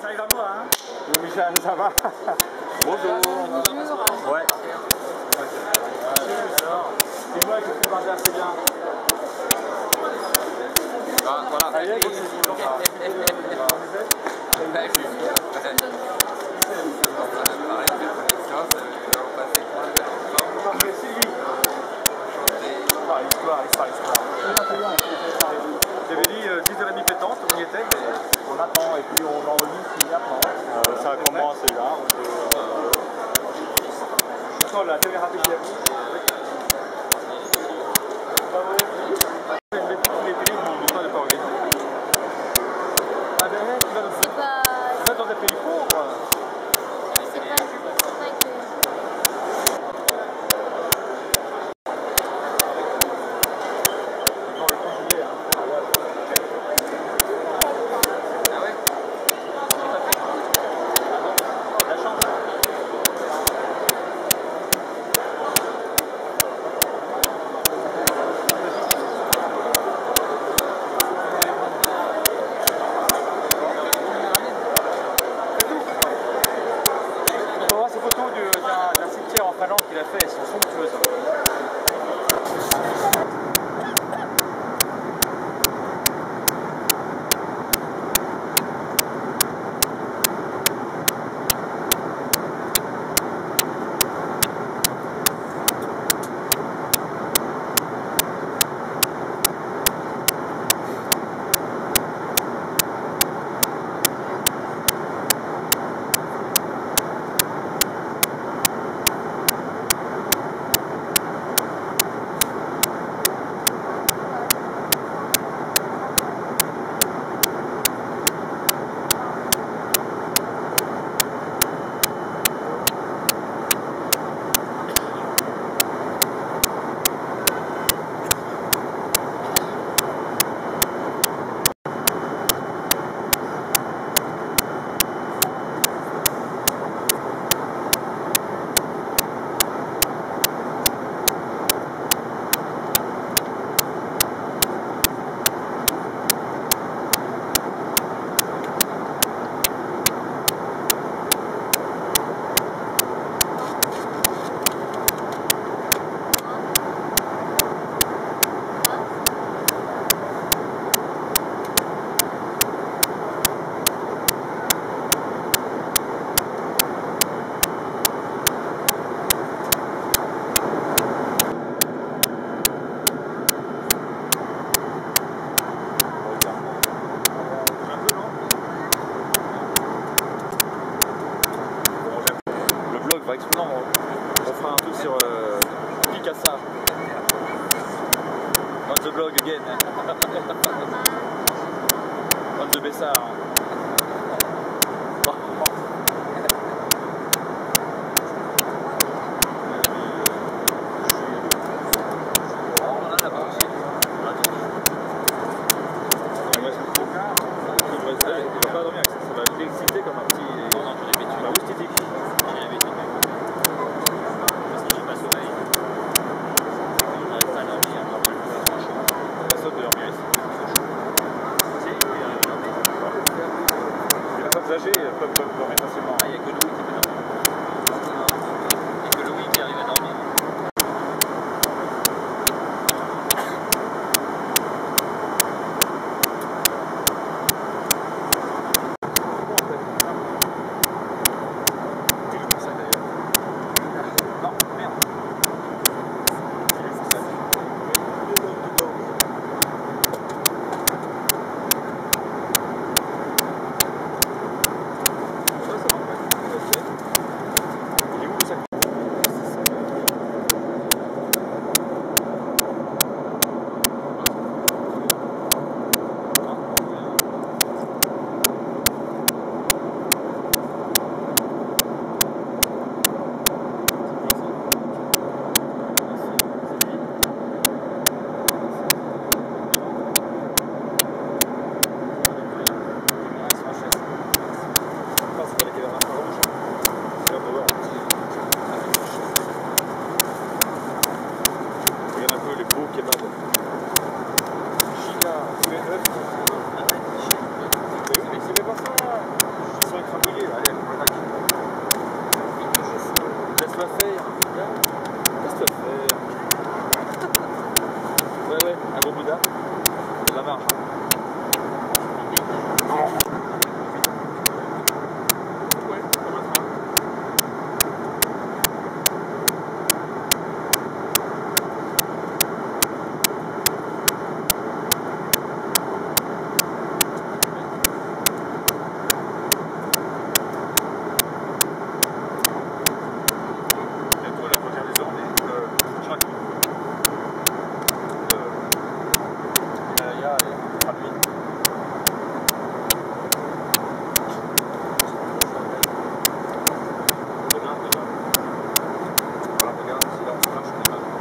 t'arrives à moi, hein? Oui, Michel, ça va? Bonjour. Ouais. C'est moi qui suis passé assez bien. Ah, voilà. Allez, J'avais dit 10h30 pétante, on y était, mais on attend et puis on enregistre immédiatement. Ça commence là. On la caméra PGM. les télés n'ont pas de pas organiser. Ah ben, tu vas dans C'est pas... ça dans ta pays pauvre. C'est pas... Qu'il a fait, elles sont somptueuses. Non, on fera un truc sur Picasa. On the blog again. On the Bessard. vas faire? Qu'est-ce que tu vas faire? Ouais, un gros Bouddha. De la marche. Ouais, comme un train. Bientôt la première des ornées, chaque Ja, van wie? Voilà, regarde, si là on se marche, on est mal.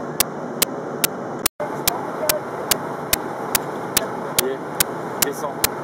Descends.